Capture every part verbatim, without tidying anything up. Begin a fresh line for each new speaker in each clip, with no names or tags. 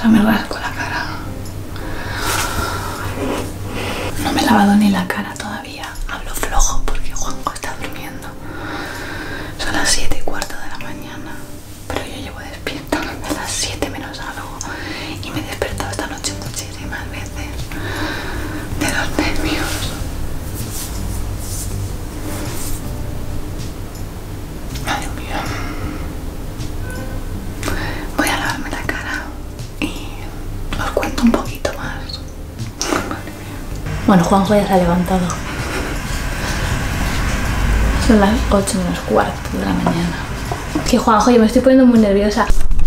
sea, me rasco la cara. No me he lavado ni la cara todavía. Hablo flojo porque Juanjo está durmiendo. Son las siete y cuarto de la mañana. Pero yo llevo despierta a las siete menos algo. Y me he despertado esta noche muchísimas veces. De los nervios. Ay, Dios mío. Voy a lavarme la cara y os cuento un poquito más. Bueno, Juanjo ya se ha levantado. Son las ocho menos cuarto de la mañana. Que Juanjo, yo me estoy poniendo muy nerviosa.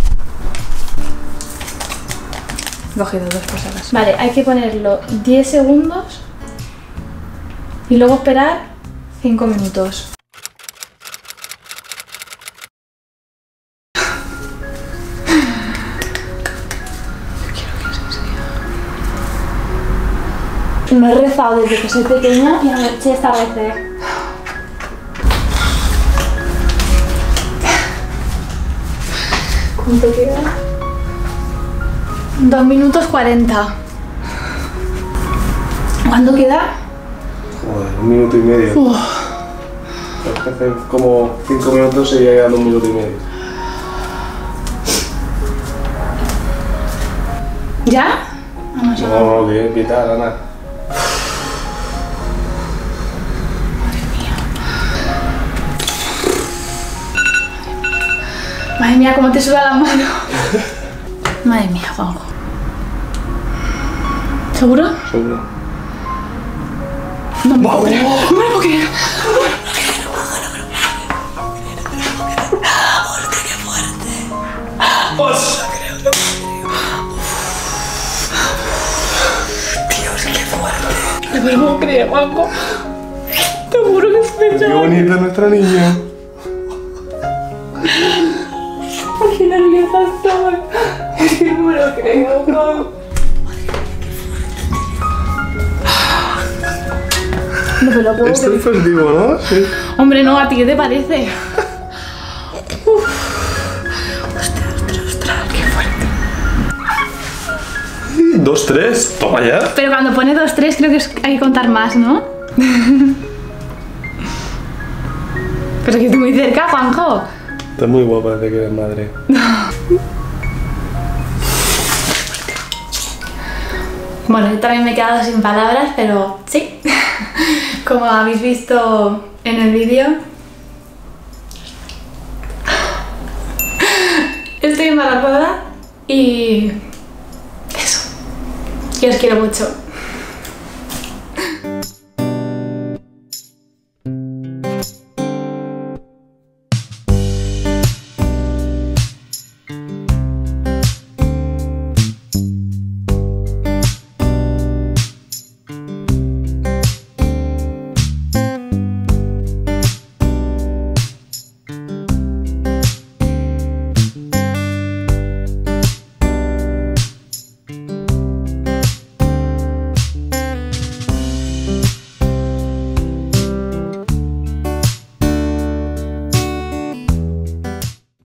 He cogido dos cosas. Vale, hay que ponerlo diez segundos y luego esperar cinco minutos. No he rezado desde que soy pequeña y anoche esta recé. ¿Cuánto queda? dos minutos cuarenta. ¿Cuánto queda?
Joder, un minuto y medio.
Uf.
Hace como cinco minutos y ya quedan un minuto y medio.
¿Ya? Vamos a ver.
No, no, que es vital, Ana.
Madre mía, cómo te suda la mano. Madre mía, Juanjo. ¿Seguro?
Seguro.
No me puedo creer. No me lo puedo creer. No me lo puedo creer, Juanjo. Te juro que es
Qué
pesado.
bonita nuestra niña.
Ay, qué nerviosa estoy. Es que no me lo creo, Juanjo. No me lo puedo
Esto
creer.
es festivo, ¿no? Sí.
Hombre, no, ¿a ti qué te parece? Uf. Ostras, ostras, ostras, qué fuerte.
Dos, tres, toma ya.
Pero cuando pone dos, tres creo que es- hay que contar más, ¿no? Pero que estoy muy cerca, Juanjo.
Estás muy guapa desde que eres madre.
Bueno, yo también me he quedado sin palabras, pero sí. Como habéis visto en el vídeo, estoy embarazada y eso. Que os quiero mucho.